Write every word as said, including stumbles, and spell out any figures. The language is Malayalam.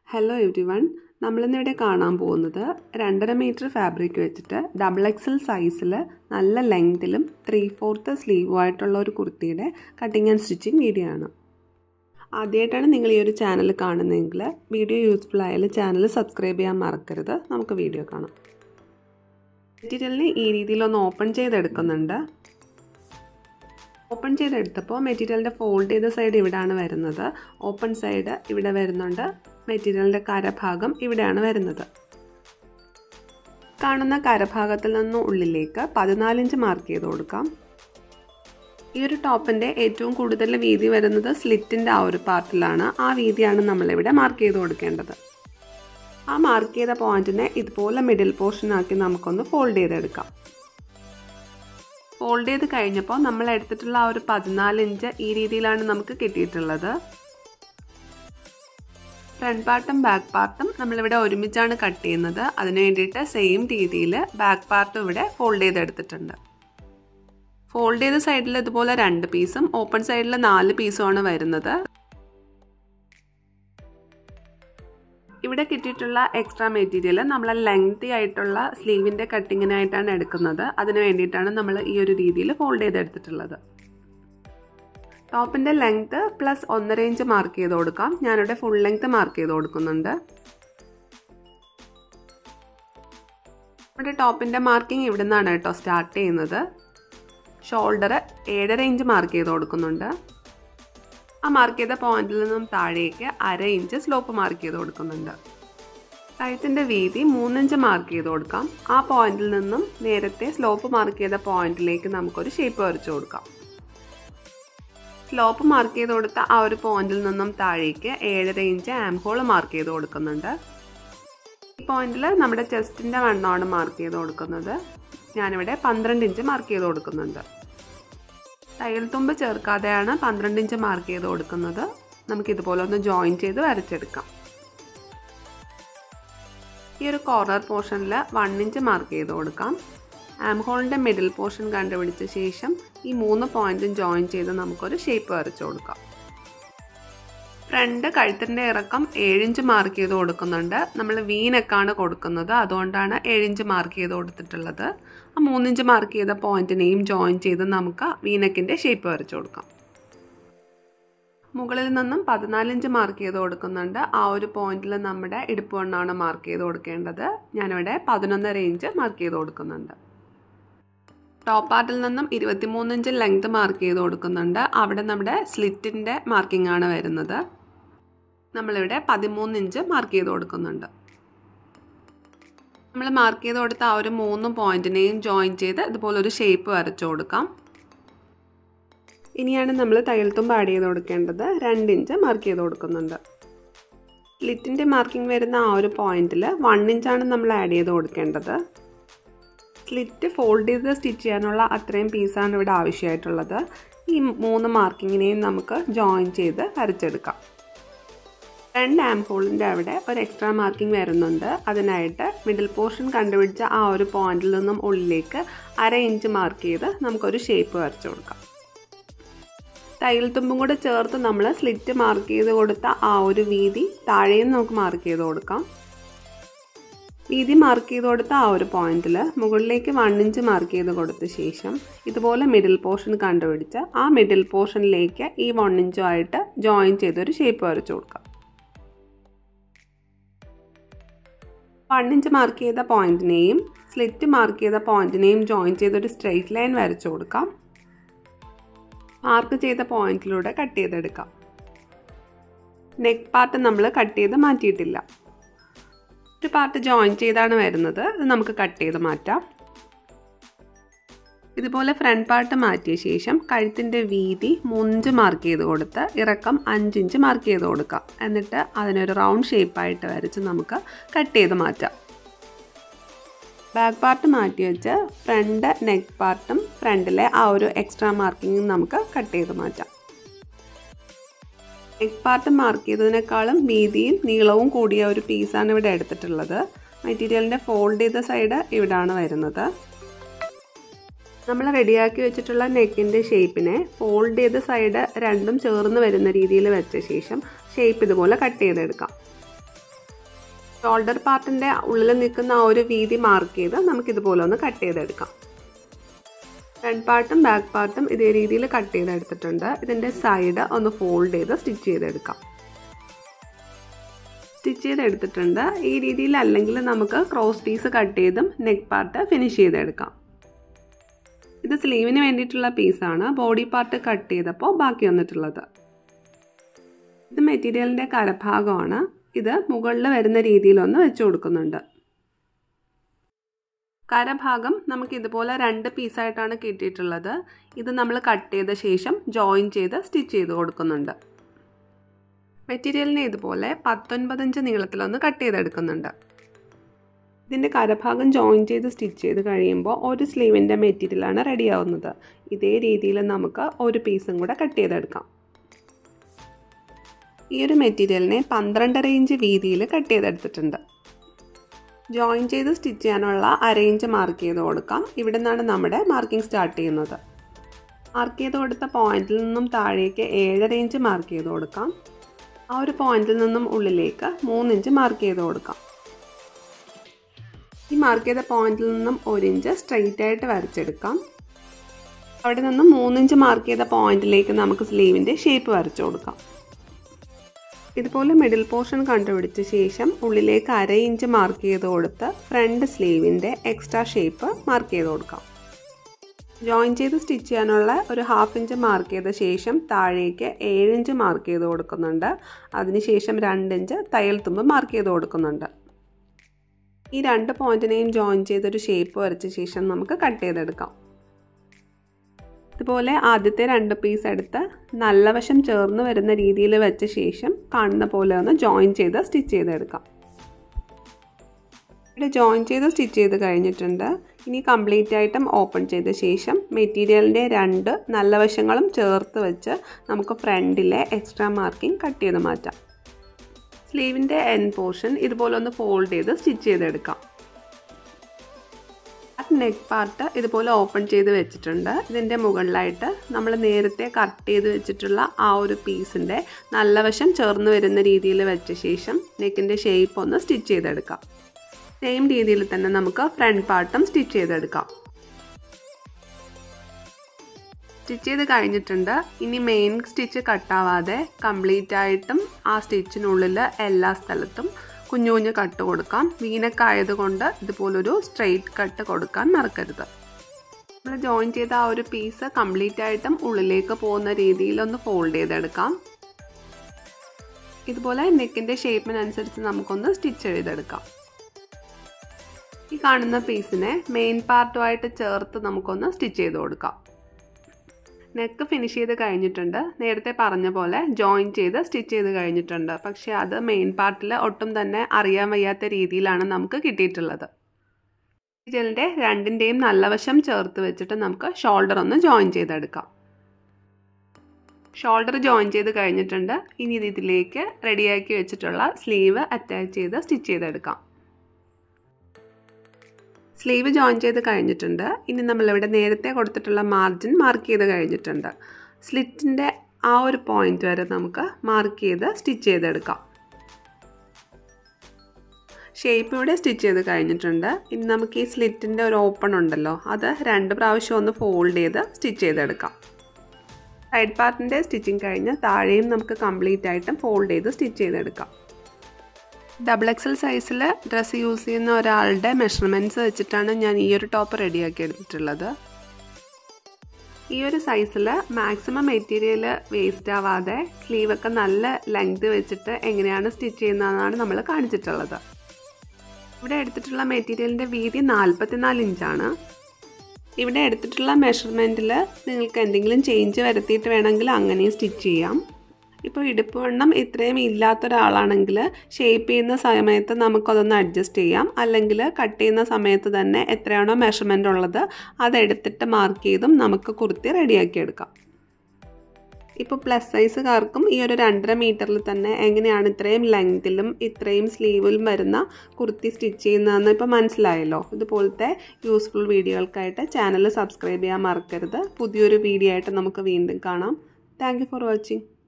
Hello everyone, നമ്മളിന്നിവിടെ കാണാൻ പോകുന്നത് രണ്ടര മീറ്റർ ഫാബ്രിക് വെച്ചിട്ട് ഡബിൾ എക്സൽ സൈസിൽ നല്ല ലെങ്തിലും ത്രീ ഫോർത്ത് സ്ലീവ് ആയിട്ടുള്ള ഒരു കുർത്തിയുടെ കട്ടിങ് ആൻഡ് സ്റ്റിച്ചിങ് വീഡിയോ ആണ്. ആദ്യമായിട്ടാണ് നിങ്ങൾ ഈ ഒരു ചാനൽ കാണുന്നതെങ്കിൽ വീഡിയോ യൂസ്ഫുൾ ആയാലും ചാനൽ സബ്സ്ക്രൈബ് ചെയ്യാൻ മറക്കരുത്. നമുക്ക് വീഡിയോ കാണാം. മെറ്റീരിയലിനെ ഈ രീതിയിലൊന്ന് ഓപ്പൺ ചെയ്തെടുക്കുന്നുണ്ട്. ഓപ്പൺ ചെയ്തെടുത്തപ്പോൾ മെറ്റീരിയലിൻ്റെ ഫോൾഡ് ചെയ്ത സൈഡ് ഇവിടെയാണ് വരുന്നത്, ഓപ്പൺ സൈഡ് ഇവിടെ വരുന്നുണ്ട്, മെറ്റീരിയലിൻ്റെ കരഭാഗം ഇവിടെയാണ് വരുന്നത്. കാണുന്ന കരഭാഗത്തിൽ നിന്ന് ഉള്ളിലേക്ക് പതിനാലിഞ്ച് മാർക്ക് ചെയ്ത് കൊടുക്കാം. ഈ ഒരു ടോപ്പിൻ്റെ ഏറ്റവും കൂടുതൽ വീതി വരുന്നത് സ്ലിറ്റിൻ്റെ ആ ഒരു പാർട്ടിലാണ്. ആ വീതിയാണ് നമ്മളിവിടെ മാർക്ക് ചെയ്ത് കൊടുക്കേണ്ടത്. ആ മാർക്ക് ചെയ്ത പോയിന്റിനെ ഇതുപോലെ മിഡിൽ പോർഷനാക്കി നമുക്കൊന്ന് ഫോൾഡ് ചെയ്തെടുക്കാം. ഫോൾഡ് ചെയ്ത് കഴിഞ്ഞപ്പോൾ നമ്മൾ എടുത്തിട്ടുള്ള ആ ഒരു പതിനാല് ഇഞ്ച് ഈ രീതിയിലാണ് നമുക്ക് കിട്ടിയിട്ടുള്ളത്. ഫ്രണ്ട് പാർട്ടും ബാക്ക് പാർട്ടും നമ്മളിവിടെ ഒരുമിച്ചാണ് കട്ട് ചെയ്യുന്നത്. അതിന് വേണ്ടിയിട്ട് സെയിം രീതിയിൽ ബാക്ക് പാർട്ടും ഇവിടെ ഫോൾഡ് ചെയ്തെടുത്തിട്ടുണ്ട്. ഫോൾഡ് ചെയ്ത സൈഡിൽ ഇതുപോലെ രണ്ട് പീസും ഓപ്പൺ സൈഡിൽ നാല് പീസുമാണ് വരുന്നത്. ഇവിടെ കിട്ടിയിട്ടുള്ള എക്സ്ട്രാ മെറ്റീരിയൽ നമ്മൾ ലെങ്തി ആയിട്ടുള്ള സ്ലീവിൻ്റെ കട്ടിങ്ങിനായിട്ടാണ് എടുക്കുന്നത്. അതിന് വേണ്ടിയിട്ടാണ് നമ്മൾ ഈ ഒരു രീതിയിൽ ഫോൾഡ് ചെയ്തെടുത്തിട്ടുള്ളത്. ടോപ്പിൻ്റെ ലെങ്ത് പ്ലസ് ഒന്നര ഇഞ്ച് മാർക്ക് ചെയ്ത് കൊടുക്കാം. ഞാനിവിടെ ഫുൾ ലെങ്ത് മാർക്ക് ചെയ്ത് കൊടുക്കുന്നുണ്ട്. ഇവിടെ ടോപ്പിൻ്റെ മാർക്കിംഗ് ഇവിടെ നിന്നാണ് കേട്ടോ സ്റ്റാർട്ട് ചെയ്യുന്നത്. ഷോൾഡർ ഏഴര ഇഞ്ച് മാർക്ക് ചെയ്ത് കൊടുക്കുന്നുണ്ട്. ആ മാർക്ക് ചെയ്ത പോയിന്റിൽ നിന്നും താഴേക്ക് അര ഇഞ്ച് സ്ലോപ്പ് മാർക്ക് ചെയ്ത് കൊടുക്കുന്നുണ്ട്. കഴുത്തിൻ്റെ വീതി മൂന്നിഞ്ച് മാർക്ക് ചെയ്ത് കൊടുക്കാം. ആ പോയിന്റിൽ നിന്നും നേരത്തെ സ്ലോപ്പ് മാർക്ക് ചെയ്ത പോയിന്റിലേക്ക് നമുക്കൊരു ഷേപ്പ് വരച്ചു കൊടുക്കാം. സ്ലോപ്പ് മാർക്ക് ചെയ്ത് കൊടുത്ത ആ ഒരു പോയിന്റിൽ നിന്നും താഴേക്ക് ഏഴര ഇഞ്ച് ആം ഹോൾ മാർക്ക് ചെയ്ത് കൊടുക്കുന്നുണ്ട്. ഈ പോയിന്റിൽ നമ്മുടെ ചെസ്റ്റിൻ്റെ വണ്ണമാണ് മാർക്ക് ചെയ്ത് കൊടുക്കുന്നത്. ഞാനിവിടെ പന്ത്രണ്ട് ഇഞ്ച് മാർക്ക് ചെയ്ത് കൊടുക്കുന്നുണ്ട്. തയ്യൽ തുമ്പ് ചേർക്കാതെയാണ് പന്ത്രണ്ട് ഇഞ്ച് മാർക്ക് ചെയ്ത് കൊടുക്കുന്നത്. നമുക്കിതുപോലെ ഒന്ന് ജോയിൻ ചെയ്ത് വരച്ചെടുക്കാം. ഈ ഒരു കോർണർ പോർഷനിൽ വൺ ഇഞ്ച് മാർക്ക് ചെയ്ത് കൊടുക്കാം. ആം ഹോളിൻ്റെ മിഡിൽ പോർഷൻ കണ്ടുപിടിച്ച ശേഷം ഈ മൂന്ന് പോയിന്റും ജോയിൻ ചെയ്ത് നമുക്കൊരു ഷേപ്പ് വരച്ചു കൊടുക്കാം. ഫ്രണ്ട് കഴുത്തിൻ്റെ ഇറക്കം ഏഴിഞ്ച് മാർക്ക് ചെയ്ത് കൊടുക്കുന്നുണ്ട്. നമ്മൾ വീനക്കാണ് കൊടുക്കുന്നത്, അതുകൊണ്ടാണ് ഏഴിഞ്ച് മാർക്ക് ചെയ്ത് കൊടുത്തിട്ടുള്ളത്. ആ മൂന്നിഞ്ച് മാർക്ക് ചെയ്ത പോയിന്റിനെയും ജോയിൻ ചെയ്ത് നമുക്ക് വീനക്കിൻ്റെ ഷേപ്പ് വരച്ചു കൊടുക്കാം. മുകളിൽ നിന്നും പതിനാലിഞ്ച് മാർക്ക് ചെയ്ത് കൊടുക്കുന്നുണ്ട്. ആ ഒരു പോയിന്റിൽ നമ്മുടെ ഇടുപ്പ് വണ്ണാണ് മാർക്ക് ചെയ്ത് കൊടുക്കേണ്ടത്. ഞാനിവിടെ പതിനൊന്നര ഇഞ്ച് മാർക്ക് ചെയ്ത് കൊടുക്കുന്നുണ്ട്. ടോപ്പ് പാർട്ടിൽ നിന്നും ഇരുപത്തിമൂന്നിഞ്ച് ലെങ്ത് മാർക്ക് ചെയ്ത് കൊടുക്കുന്നുണ്ട്. അവിടെ നമ്മുടെ സ്ലിറ്റിൻ്റെ മാർക്കിംഗ് ആണ് വരുന്നത്. നമ്മളിവിടെ പതിമൂന്ന് ഇഞ്ച് മാർക്ക് ചെയ്ത് കൊടുക്കുന്നുണ്ട്. നമ്മൾ മാർക്ക് ചെയ്ത് കൊടുത്ത ആ ഒരു മൂന്ന് പോയിന്റിനെയും ജോയിൻ ചെയ്ത് ഇതുപോലൊരു ഷേപ്പ് വരച്ചു കൊടുക്കാം. ഇനിയാണ് നമ്മൾ തയ്യൽ തുമ്പ് ആഡ് ചെയ്ത് കൊടുക്കേണ്ടത്. രണ്ട് ഇഞ്ച് മാർക്ക് ചെയ്ത് കൊടുക്കുന്നുണ്ട്. സ്ലിറ്റിൻ്റെ മാർക്കിംഗ് വരുന്ന ആ ഒരു പോയിന്റിൽ വൺ ഇഞ്ചാണ് നമ്മൾ ആഡ് ചെയ്ത് കൊടുക്കേണ്ടത്. സ്ലിറ്റ് ഫോൾഡ് ചെയ്ത് സ്റ്റിച്ച് ചെയ്യാനുള്ള അത്രയും പീസാണ് ഇവിടെ ആവശ്യമായിട്ടുള്ളത്. ഈ മൂന്ന് മാർക്കിങ്ങിനെയും നമുക്ക് ജോയിൻ ചെയ്ത് വരച്ചെടുക്കാം. രണ്ട് ആം ഹോളിൻ്റെ അവിടെ ഒരു എക്സ്ട്രാ മാർക്കിംഗ് വരുന്നുണ്ട്. അതിനായിട്ട് മിഡിൽ പോർഷൻ കണ്ടുപിടിച്ച ആ ഒരു പോയിന്റിൽ നിന്നും ഉള്ളിലേക്ക് അര ഇഞ്ച് മാർക്ക് ചെയ്ത് നമുക്കൊരു ഷേപ്പ് വരച്ചു കൊടുക്കാം. തയ്യൽ തുമ്പും കൂടെ ചേർത്ത് നമ്മൾ സ്ലിറ്റ് മാർക്ക് ചെയ്ത് കൊടുത്ത ആ ഒരു വീതി താഴെയും നമുക്ക് മാർക്ക് ചെയ്ത് കൊടുക്കാം. വീതി മാർക്ക് ചെയ്ത് കൊടുത്ത ആ ഒരു പോയിന്റിൽ മുകളിലേക്ക് വൺ ഇഞ്ച് മാർക്ക് ചെയ്ത് കൊടുത്ത ശേഷം ഇതുപോലെ മിഡിൽ പോർഷൻ കണ്ടുപിടിച്ച് ആ മിഡിൽ പോർഷനിലേക്ക് ഈ വൺ ഇഞ്ചുമായിട്ട് ജോയിൻ ചെയ്തൊരു ഷേപ്പ് വരച്ചു കൊടുക്കാം. വൺ ഇഞ്ച് മാർക്ക് ചെയ്ത പോയിന്റിനെയും സ്ലിറ്റ് മാർക്ക് ചെയ്ത പോയിന്റിനെയും ജോയിൻ ചെയ്തൊരു സ്ട്രെയിറ്റ് ലൈൻ വരച്ചു കൊടുക്കാം. മാർക്ക് ചെയ്ത പോയിന്റിലൂടെ കട്ട് ചെയ്തെടുക്കാം. നെക്ക് പാർട്ട് നമ്മൾ കട്ട് ചെയ്ത് മാറ്റിയിട്ടില്ല. ഒരു പാർട്ട് ജോയിൻ ചെയ്താണ് വരുന്നത്. അത് നമുക്ക് കട്ട് ചെയ്ത് മാറ്റാം. ഇതുപോലെ ഫ്രണ്ട് പാർട്ട് മാറ്റിയ ശേഷം കഴുത്തിൻ്റെ വീതി മൂന്നിഞ്ച് മാർക്ക് ചെയ്ത് കൊടുത്ത് ഇറക്കം അഞ്ചിഞ്ച് മാർക്ക് ചെയ്ത് കൊടുക്കാം. എന്നിട്ട് അതിനൊരു റൗണ്ട് ഷേപ്പായിട്ട് വരച്ച് നമുക്ക് കട്ട് ചെയ്ത് മാറ്റാം. ബാക്ക് പാർട്ട് മാറ്റി വെച്ച് ഫ്രണ്ട് നെക്ക് പാർട്ടും ഫ്രണ്ടിലെ ആ ഒരു എക്സ്ട്രാ മാർക്കിങ്ങും നമുക്ക് കട്ട് ചെയ്ത് മാറ്റാം. നെക്ക് പാർട്ട് മാർക്ക് ചെയ്തതിനേക്കാളും വീതിയും നീളവും കൂടിയ ഒരു പീസാണ് ഇവിടെ എടുത്തിട്ടുള്ളത്. മെറ്റീരിയലിൻ്റെ ഫോൾഡ് ചെയ്ത സൈഡ് ഇവിടാണ് വരുന്നത്. നമ്മൾ റെഡിയാക്കി വെച്ചിട്ടുള്ള നെക്കിൻ്റെ ഷേപ്പിനെ ഫോൾഡ് ചെയ്ത സൈഡ് രണ്ടും ചേർന്ന് വരുന്ന രീതിയിൽ വെച്ച ശേഷം ഷേപ്പ് ഇതുപോലെ കട്ട് ചെയ്തെടുക്കാം. ഷോൾഡർ പാർട്ടിൻ്റെ ഉള്ളിൽ നിൽക്കുന്ന ആ ഒരു വീതി മാർക്ക് ചെയ്ത് നമുക്കിതുപോലെ ഒന്ന് കട്ട് ചെയ്തെടുക്കാം. ഫ്രണ്ട് പാർട്ടും ബാക്ക് പാർട്ടും ഇതേ രീതിയിൽ കട്ട് ചെയ്തെടുത്തിട്ടുണ്ട്. ഇതിൻ്റെ സൈഡ് ഒന്ന് ഫോൾഡ് ചെയ്ത് സ്റ്റിച്ച് ചെയ്തെടുക്കാം. സ്റ്റിച്ച് ചെയ്തെടുത്തിട്ടുണ്ട്. ഈ രീതിയിൽ അല്ലെങ്കിൽ നമുക്ക് ക്രോസ് പീസ് കട്ട് ചെയ്തും നെക്ക് പാർട്ട് ഫിനിഷ് ചെയ്തെടുക്കാം. ഇത് സ്ലീവിന് വേണ്ടിയിട്ടുള്ള പീസാണ്. ബോഡി പാർട്ട് കട്ട് ചെയ്തപ്പോൾ ബാക്കി വന്നിട്ടുള്ളത്. ഇത് മെറ്റീരിയലിൻ്റെ കരഭാഗമാണ്. ഇത് മുകളിൽ വരുന്ന രീതിയിലൊന്ന് വെച്ച് കൊടുക്കുന്നുണ്ട്. കരഭാഗം നമുക്ക് ഇതുപോലെ രണ്ട് പീസായിട്ടാണ് കിട്ടിയിട്ടുള്ളത്. ഇത് നമ്മൾ കട്ട് ചെയ്ത ശേഷം ജോയിൻ ചെയ്ത് സ്റ്റിച്ച് ചെയ്ത് കൊടുക്കുന്നുണ്ട്. മെറ്റീരിയലിനെ ഇതുപോലെ പത്തൊൻപത് ഇഞ്ച് നീളത്തിലൊന്ന് കട്ട് ചെയ്തെടുക്കുന്നുണ്ട്. ഇതിൻ്റെ കരഭാഗം ജോയിൻ ചെയ്ത് സ്റ്റിച്ച് ചെയ്ത് കഴിയുമ്പോൾ ഒരു സ്ലീവിൻ്റെ മെറ്റീരിയലാണ് റെഡിയാവുന്നത്. ഇതേ രീതിയിൽ നമുക്ക് ഒരു പീസും കൂടെ കട്ട് ചെയ്തെടുക്കാം. ഈ ഒരു മെറ്റീരിയലിനെ പന്ത്രണ്ടര ഇഞ്ച് വീതിയിൽ കട്ട് ചെയ്തെടുത്തിട്ടുണ്ട്. ജോയിൻ ചെയ്ത് സ്റ്റിച്ച് ചെയ്യാനുള്ള അര ഇഞ്ച് മാർക്ക് ചെയ്ത് കൊടുക്കാം. ഇവിടെ നിന്നാണ് നമ്മുടെ മാർക്കിംഗ് സ്റ്റാർട്ട് ചെയ്യുന്നത്. മാർക്ക് ചെയ്ത് കൊടുത്ത പോയിന്റിൽ നിന്നും താഴേക്ക് ഏഴര ഇഞ്ച് മാർക്ക് ചെയ്ത് കൊടുക്കാം. ആ ഒരു പോയിന്റിൽ നിന്നും ഉള്ളിലേക്ക് മൂന്ന് ഇഞ്ച് മാർക്ക് ചെയ്ത് കൊടുക്കാം. ഈ മാർക്ക് ചെയ്ത പോയിന്റിൽ നിന്നും ഒരു ഇഞ്ച് സ്ട്രെയിറ്റ് ആയിട്ട് വരച്ചെടുക്കാം. അവിടെ നിന്നും മൂന്ന് ഇഞ്ച് മാർക്ക് ചെയ്ത പോയിന്റിലേക്ക് നമുക്ക് സ്ലീവിൻ്റെ ഷേപ്പ് വരച്ചു കൊടുക്കാം. ഇതുപോലെ മിഡിൽ പോർഷൻ കണ്ടുപിടിച്ച ശേഷം ഉള്ളിലേക്ക് അര ഇഞ്ച് മാർക്ക് ചെയ്ത് കൊടുത്ത് ഫ്രണ്ട് സ്ലീവിൻ്റെ എക്സ്ട്രാ ഷേപ്പ് മാർക്ക് ചെയ്ത് കൊടുക്കാം. ജോയിൻ ചെയ്ത് സ്റ്റിച്ച് ചെയ്യാനുള്ള ഒരു ഹാഫ് ഇഞ്ച് മാർക്ക് ചെയ്ത ശേഷം താഴേക്ക് ഏഴ് ഇഞ്ച് മാർക്ക് ചെയ്ത് കൊടുക്കുന്നുണ്ട്. അതിനുശേഷം രണ്ട് ഇഞ്ച് തയ്യൽ തുമ്പ് മാർക്ക് ചെയ്ത് കൊടുക്കുന്നുണ്ട്. ഈ രണ്ട് പോയിന്റിനെയും ജോയിൻ ചെയ്തൊരു ഷേപ്പ് വരച്ച ശേഷം നമുക്ക് കട്ട് ചെയ്തെടുക്കാം. ഇതുപോലെ ആദ്യത്തെ രണ്ട് പീസ് എടുത്ത് നല്ല വശം ചേർന്ന് വരുന്ന രീതിയിൽ വെച്ച ശേഷം കാണുന്ന പോലെ ഒന്ന് ജോയിൻ ചെയ്ത് സ്റ്റിച്ച് ചെയ്തെടുക്കാം. ഇവിടെ ജോയിൻ ചെയ്ത് സ്റ്റിച്ച് ചെയ്ത് കഴിഞ്ഞിട്ടുണ്ട്. ഇനി കംപ്ലീറ്റ് ആയിട്ടും ഓപ്പൺ ചെയ്ത ശേഷം മെറ്റീരിയലിൻ്റെ രണ്ട് നല്ല വശങ്ങളും ചേർത്ത് വെച്ച് നമുക്ക് ഫ്രണ്ടിലെ എക്സ്ട്രാ മാർക്കിംഗ് കട്ട് ചെയ്ത് മാറ്റാം. സ്ലീവിൻ്റെ എൻഡ് പോർഷൻ ഇതുപോലെ ഒന്ന് ഫോൾഡ് ചെയ്ത് സ്റ്റിച്ച് ചെയ്തെടുക്കാം. നെക്ക് പാർട്ട് ഇതുപോലെ ഓപ്പൺ ചെയ്ത് വെച്ചിട്ടുണ്ട്. ഇതിൻ്റെ മുകളിലായിട്ട് നമ്മൾ നേരത്തെ കട്ട് ചെയ്ത് വെച്ചിട്ടുള്ള ആ ഒരു പീസിൻ്റെ നല്ല വശം ചേർന്ന് വരുന്ന രീതിയിൽ വെച്ച ശേഷം നെക്കിൻ്റെ ഷേപ്പ് ഒന്ന് സ്റ്റിച്ച് ചെയ്തെടുക്കാം. സെയിം രീതിയിൽ തന്നെ നമുക്ക് ഫ്രണ്ട് പാർട്ടും സ്റ്റിച്ച് ചെയ്തെടുക്കാം. സ്റ്റിച്ച് ചെയ്ത് കഴിഞ്ഞിട്ടുണ്ട്. ഇനി മെയിൻ സ്റ്റിച്ച് കട്ടാവാതെ കംപ്ലീറ്റ് ആയിട്ടും ആ സ്റ്റിച്ചിനുള്ളിൽ എല്ലാ സ്ഥലത്തും കുഞ്ഞു കുഞ്ഞു കട്ട് കൊടുക്കാം. വീനക്ക് ആയതുകൊണ്ട് ഇതുപോലൊരു സ്ട്രെയിറ്റ് കട്ട് കൊടുക്കാൻ മറക്കരുത്. നമ്മൾ ജോയിൻ ചെയ്ത ആ ഒരു പീസ് കംപ്ലീറ്റ് ആയിട്ടും ഉള്ളിലേക്ക് പോകുന്ന രീതിയിലൊന്ന് ഫോൾഡ് ചെയ്തെടുക്കാം. ഇതുപോലെ നെക്കിൻ്റെ ഷേപ്പിനനുസരിച്ച് നമുക്കൊന്ന് സ്റ്റിച്ച് ചെയ്തെടുക്കാം. ഈ കാണുന്ന പീസിനെ മെയിൻ പാർട്ടുമായിട്ട് ചേർത്ത് നമുക്കൊന്ന് സ്റ്റിച്ച് ചെയ്ത് കൊടുക്കാം. നെക്ക് ഫിനിഷ് ചെയ്ത് കഴിഞ്ഞിട്ടുണ്ട്. നേരത്തെ പറഞ്ഞ പോലെ ജോയിൻ ചെയ്ത് സ്റ്റിച്ച് ചെയ്ത് കഴിഞ്ഞിട്ടുണ്ട്. പക്ഷേ അത് മെയിൻ പാർട്ടിൽ ഒട്ടും തന്നെ അറിയാൻ വയ്യാത്ത രീതിയിലാണ് നമുക്ക് കിട്ടിയിട്ടുള്ളത്. മെറ്റീരിയലിൻ്റെ രണ്ടിൻ്റെയും നല്ല വശം ചേർത്ത് വെച്ചിട്ട് നമുക്ക് ഷോൾഡർ ഒന്ന് ജോയിൻ ചെയ്തെടുക്കാം. ഷോൾഡർ ജോയിൻ ചെയ്ത് കഴിഞ്ഞിട്ടുണ്ട്. ഇനി ഇതിലേക്ക് റെഡിയാക്കി വെച്ചിട്ടുള്ള സ്ലീവ് അറ്റാച്ച് ചെയ്ത് സ്റ്റിച്ച് ചെയ്തെടുക്കാം. സ്ലീവ് ജോയിൻ ചെയ്ത് കഴിഞ്ഞിട്ടുണ്ട്. ഇനി നമ്മളിവിടെ നേരത്തെ കൊടുത്തിട്ടുള്ള മാർജിൻ മാർക്ക് ചെയ്ത് കഴിഞ്ഞിട്ടുണ്ട്. സ്ലിറ്റിൻ്റെ ആ ഒരു പോയിന്റ് വരെ നമുക്ക് മാർക്ക് ചെയ്ത് സ്റ്റിച്ച് ചെയ്തെടുക്കാം. ഷേപ്പ് ഇവിടെ സ്റ്റിച്ച് ചെയ്ത് കഴിഞ്ഞിട്ടുണ്ട്. ഇനി നമുക്ക് ഈ സ്ലിറ്റിൻ്റെ ഒരു ഓപ്പൺ ഉണ്ടല്ലോ, അത് രണ്ട് പ്രാവശ്യം ഒന്ന് ഫോൾഡ് ചെയ്ത് സ്റ്റിച്ച് ചെയ്തെടുക്കാം. സൈഡ് പാർട്ടിൻ്റെ സ്റ്റിച്ചിങ് കഴിഞ്ഞ് താഴെയും നമുക്ക് കംപ്ലീറ്റ് ആയിട്ടും ഫോൾഡ് ചെയ്ത് സ്റ്റിച്ച് ചെയ്തെടുക്കാം. ഡബിൾ എക്സൽ സൈസിൽ ഡ്രസ്സ് യൂസ് ചെയ്യുന്ന ഒരാളുടെ മെഷർമെൻറ്റ്സ് വെച്ചിട്ടാണ് ഞാൻ ഈ ഒരു ടോപ്പ് റെഡിയാക്കി എടുത്തിട്ടുള്ളത്. ഈ ഒരു സൈസിൽ മാക്സിമം മെറ്റീരിയൽ വേസ്റ്റ് ആവാതെ സ്ലീവൊക്കെ നല്ല ലെങ്ത് വെച്ചിട്ട് എങ്ങനെയാണ് സ്റ്റിച്ച് ചെയ്യുന്നതെന്നാണ് നമ്മൾ കാണിച്ചിട്ടുള്ളത്. ഇവിടെ എടുത്തിട്ടുള്ള മെറ്റീരിയലിൻ്റെ വീതി നാൽപ്പത്തിനാല് ഇഞ്ചാണ്. ഇവിടെ എടുത്തിട്ടുള്ള മെഷർമെൻറ്റിൽ നിങ്ങൾക്ക് എന്തെങ്കിലും ചേഞ്ച് വരുത്തിയിട്ട് വേണമെങ്കിൽ അങ്ങനെയും സ്റ്റിച്ച് ചെയ്യാം. ഇപ്പോൾ ഇടുപ്പ് വണ്ണം ഇത്രയും ഇല്ലാത്തൊരാളാണെങ്കിൽ ഷേപ്പ് ചെയ്യുന്ന സമയത്ത് നമുക്കതൊന്ന് അഡ്ജസ്റ്റ് ചെയ്യാം. അല്ലെങ്കിൽ കട്ട് ചെയ്യുന്ന സമയത്ത് തന്നെ എത്രയാണോ മെഷർമെൻ്റ് ഉള്ളത് അതെടുത്തിട്ട് മാർക്ക് ചെയ്തും നമുക്ക് കുർത്തി റെഡിയാക്കി എടുക്കാം. ഇപ്പോൾ പ്ലസ് സൈസുകാർക്കും ഈ ഒരു രണ്ടര മീറ്ററിൽ തന്നെ എങ്ങനെയാണ് ഇത്രയും ലെങ്തിലും ഇത്രയും സ്ലീവിലും വരുന്ന കുർത്തി സ്റ്റിച്ച് ചെയ്യുന്നതെന്ന് ഇപ്പോൾ മനസ്സിലായല്ലോ. ഇതുപോലത്തെ യൂസ്ഫുൾ വീഡിയോകൾക്കായിട്ട് ചാനൽ സബ്സ്ക്രൈബ് ചെയ്യാൻ മറക്കരുത്. പുതിയൊരു വീഡിയോ ആയിട്ട് നമുക്ക് വീണ്ടും കാണാം. Thank you for watching.